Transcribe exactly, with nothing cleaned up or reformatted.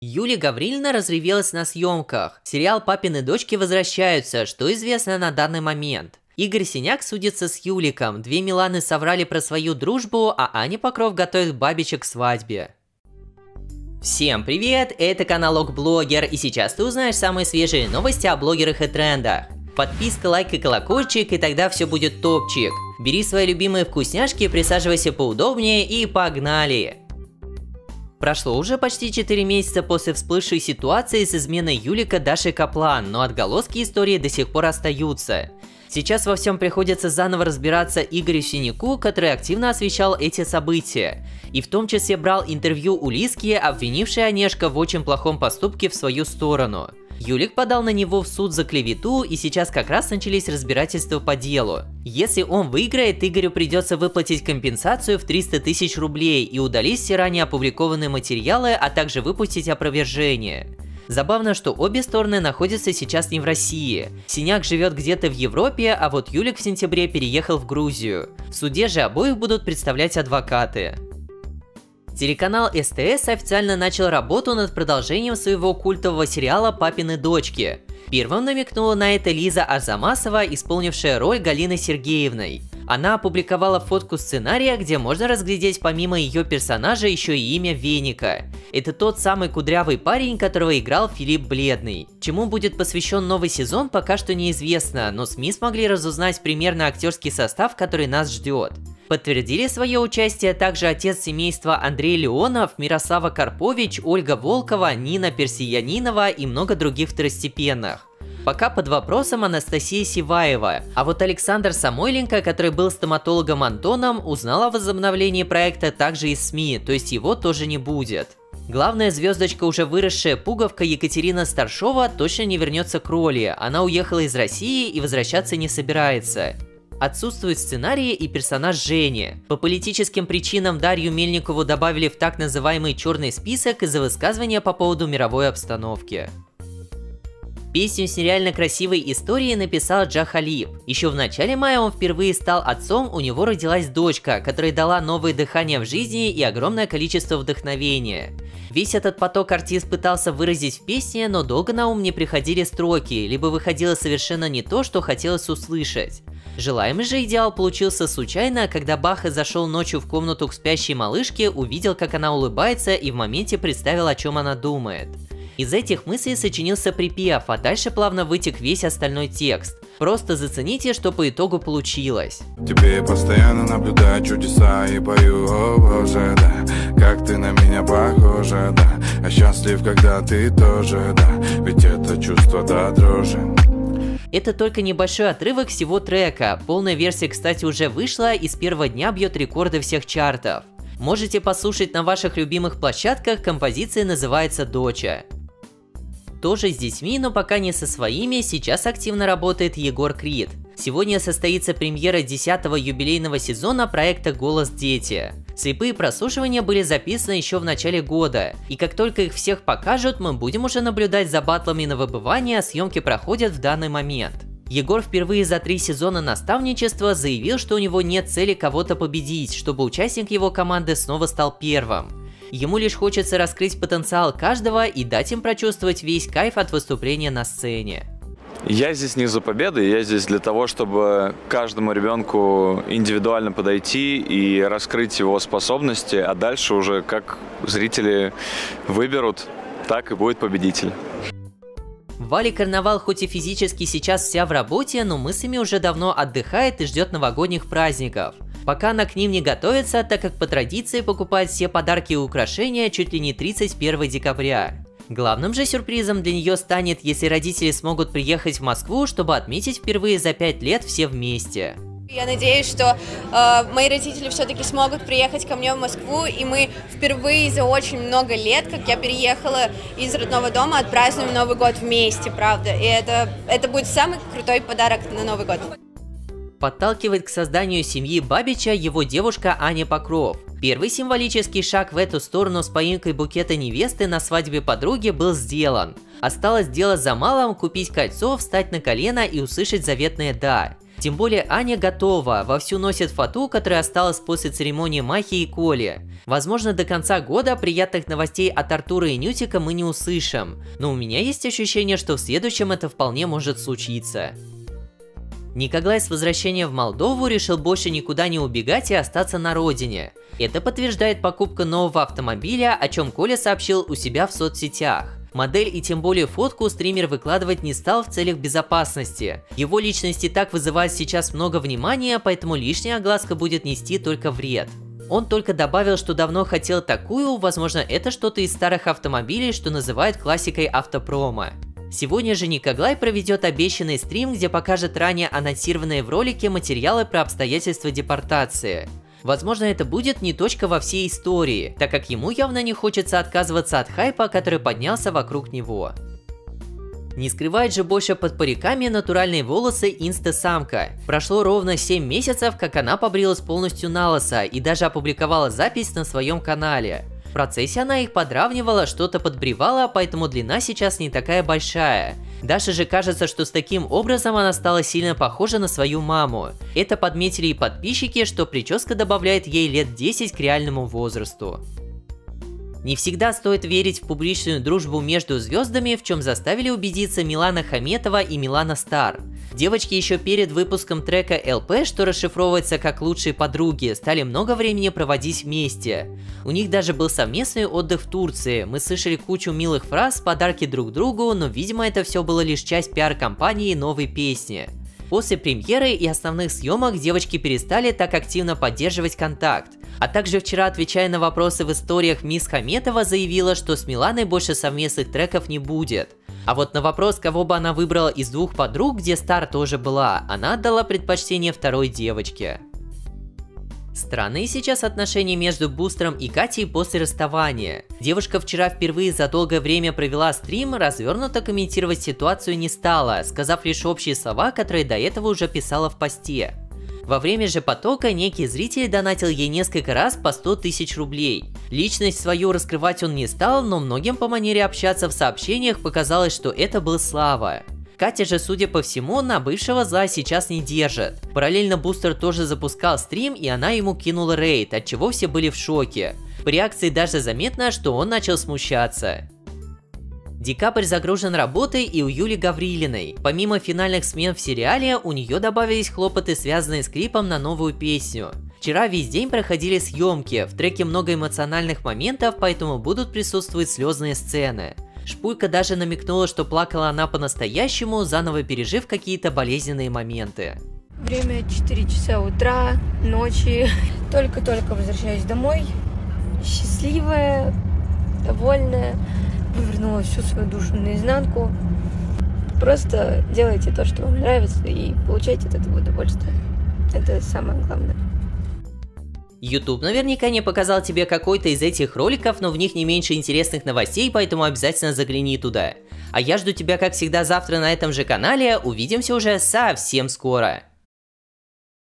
Юлия Гаврилина разревелась на съемках. Сериал «Папины дочки» возвращаются, что известно на данный момент. Игорь Синяк судится с Юликом, две Миланы соврали про свою дружбу, а Аня Покров готовит бабичек к свадьбе. Всем привет, это канал Окблогер, и сейчас ты узнаешь самые свежие новости о блогерах и трендах. Подписка, лайк и колокольчик, и тогда все будет топчик. Бери свои любимые вкусняшки, присаживайся поудобнее и погнали! Прошло уже почти четыре месяца после всплывшей ситуации с изменой Юлика Даши Каплан, но отголоски истории до сих пор остаются. Сейчас во всем приходится заново разбираться Игорю Синяку, который активно освещал эти события. И в том числе брал интервью у Лизки, обвинившей Онежка в очень плохом поступке в свою сторону. Юлик подал на него в суд за клевету, и сейчас как раз начались разбирательства по делу. Если он выиграет, Игорю придется выплатить компенсацию в триста тысяч рублей и удалить все ранее опубликованные материалы, а также выпустить опровержение. Забавно, что обе стороны находятся сейчас не в России. Синяк живет где-то в Европе, а вот Юлик в сентябре переехал в Грузию. В суде же обоих будут представлять адвокаты. Телеканал СТС официально начал работу над продолжением своего культового сериала «Папины дочки». Первым намекнула на это Лиза Арзамасова, исполнившая роль Галины Сергеевной. Она опубликовала фотку сценария, где можно разглядеть помимо ее персонажа еще и имя Веника. Это тот самый кудрявый парень, которого играл Филипп Бледный. Чему будет посвящен новый сезон, пока что неизвестно, но СМИ смогли разузнать примерно актерский состав, который нас ждет. Подтвердили свое участие также отец семейства Андрей Леонов, Мирослава Карпович, Ольга Волкова, Нина Персиянинова и много других второстепенных. Пока под вопросом Анастасия Сиваева, а вот Александр Самойленко, который был стоматологом Антоном, узнал о возобновлении проекта также из СМИ, то есть его тоже не будет. Главная звездочка, уже выросшая пуговка Екатерина Старшова, точно не вернется к роли, она уехала из России и возвращаться не собирается. Отсутствует сценарий и персонаж Жени. По политическим причинам Дарью Мельникову добавили в так называемый черный список из-за высказывания по поводу мировой обстановки. Песню с нереально красивой историей написал Джа Халиб. Еще в начале мая он впервые стал отцом, у него родилась дочка, которая дала новое дыхание в жизни и огромное количество вдохновения. Весь этот поток артист пытался выразить в песне, но долго на ум не приходили строки, либо выходило совершенно не то, что хотелось услышать. Желаемый же идеал получился случайно, когда Баха зашел ночью в комнату к спящей малышке, увидел, как она улыбается, и в моменте представил, о чем она думает. Из этих мыслей сочинился припев, а дальше плавно вытек весь остальной текст. Просто зацените, что по итогу получилось. Тебе постоянно наблюдаю чудеса и пою, о боже, да, как ты на меня похожа, да, а счастлив, когда ты тоже, да, ведь это чувство до дрожи. Это только небольшой отрывок всего трека, полная версия, кстати, уже вышла и с первого дня бьет рекорды всех чартов. Можете послушать на ваших любимых площадках, композиция называется «Доча». Тоже с детьми, но пока не со своими, сейчас активно работает Егор Крид. Сегодня состоится премьера десятого юбилейного сезона проекта «Голос дети». Слепые прослушивания были записаны еще в начале года, и как только их всех покажут, мы будем уже наблюдать за батлами на выбывание, а съемки проходят в данный момент. Егор впервые за три сезона наставничества заявил, что у него нет цели кого-то победить, чтобы участник его команды снова стал первым. Ему лишь хочется раскрыть потенциал каждого и дать им прочувствовать весь кайф от выступления на сцене. Я здесь не за победой, я здесь для того, чтобы каждому ребенку индивидуально подойти и раскрыть его способности, а дальше уже как зрители выберут, так и будет победитель. Вали Карнавал хоть и физически сейчас вся в работе, но мыслями уже давно отдыхает и ждет новогодних праздников. Пока она к ним не готовится, так как по традиции покупает все подарки и украшения чуть ли не тридцать первого декабря. Главным же сюрпризом для нее станет, если родители смогут приехать в Москву, чтобы отметить впервые за пять лет все вместе. Я надеюсь, что э, мои родители все-таки смогут приехать ко мне в Москву, и мы впервые за очень много лет, как я переехала из родного дома, отпразднуем Новый год вместе, правда. И это, это будет самый крутой подарок на Новый год. Подталкивает к созданию семьи Бабича его девушка Аня Покров. Первый символический шаг в эту сторону с поимкой букета невесты на свадьбе подруги был сделан. Осталось дело за малым — купить кольцо, встать на колено и услышать заветное «да». Тем более Аня готова, вовсю носит фату, которая осталась после церемонии Махи и Коли. Возможно, до конца года приятных новостей от Артура и Нютика мы не услышим, но у меня есть ощущение, что в следующем это вполне может случиться. Николай с возвращением в Молдову решил больше никуда не убегать и остаться на родине. Это подтверждает покупка нового автомобиля, о чем Коля сообщил у себя в соцсетях. Модель и тем более фотку стример выкладывать не стал в целях безопасности. Его личность и так вызывает сейчас много внимания, поэтому лишняя огласка будет нести только вред. Он только добавил, что давно хотел такую, возможно, это что-то из старых автомобилей, что называют классикой автопрома. Сегодня же Николай проведет обещанный стрим, где покажет ранее анонсированные в ролике материалы про обстоятельства депортации. Возможно, это будет не точка во всей истории, так как ему явно не хочется отказываться от хайпа, который поднялся вокруг него. Не скрывает же больше под париками натуральные волосы инстасамка. Прошло ровно семь месяцев, как она побрилась полностью на лысо и даже опубликовала запись на своем канале. В процессе она их подравнивала, что-то подбривала, поэтому длина сейчас не такая большая. Даше же кажется, что с таким образом она стала сильно похожа на свою маму. Это подметили и подписчики, что прическа добавляет ей лет десять к реальному возрасту. Не всегда стоит верить в публичную дружбу между звездами, в чем заставили убедиться Милана Хаметова и Милана Стар. Девочки еще перед выпуском трека эл пи, что расшифровывается как «Лучшие подруги», стали много времени проводить вместе. У них даже был совместный отдых в Турции, мы слышали кучу милых фраз, подарки друг другу, но видимо это все было лишь часть пиар-компании новой песни. После премьеры и основных съемок девочки перестали так активно поддерживать контакт. А также вчера, отвечая на вопросы в историях, мисс Хаметова заявила, что с Миланой больше совместных треков не будет. А вот на вопрос, кого бы она выбрала из двух подруг, где Стар тоже была, она отдала предпочтение второй девочке. Странные сейчас отношения между Бустером и Катей после расставания. Девушка вчера впервые за долгое время провела стрим, развернуто комментировать ситуацию не стала, сказав лишь общие слова, которые до этого уже писала в посте. Во время же потока некий зритель донатил ей несколько раз по сто тысяч рублей. Личность свою раскрывать он не стал, но многим по манере общаться в сообщениях показалось, что это был Слава. Катя же, судя по всему, на бывшего зла сейчас не держит. Параллельно Бустер тоже запускал стрим, и она ему кинула рейд, от чего все были в шоке. По реакции даже заметно, что он начал смущаться. Декабрь загружен работой и у Юли Гаврилиной. Помимо финальных смен в сериале, у нее добавились хлопоты, связанные с клипом на новую песню. Вчера весь день проходили съемки, в треке много эмоциональных моментов, поэтому будут присутствовать слезные сцены. Шпулька даже намекнула, что плакала она по-настоящему, заново пережив какие-то болезненные моменты. Время четыре часа утра, ночи. Только-только возвращаюсь домой. Счастливая, довольная. Вывернула всю свою душу наизнанку. Просто делайте то, что вам нравится, и получайте от этого удовольствие. Это самое главное. YouTube наверняка не показал тебе какой-то из этих роликов, но в них не меньше интересных новостей, поэтому обязательно загляни туда. А я жду тебя, как всегда, завтра на этом же канале. Увидимся уже совсем скоро.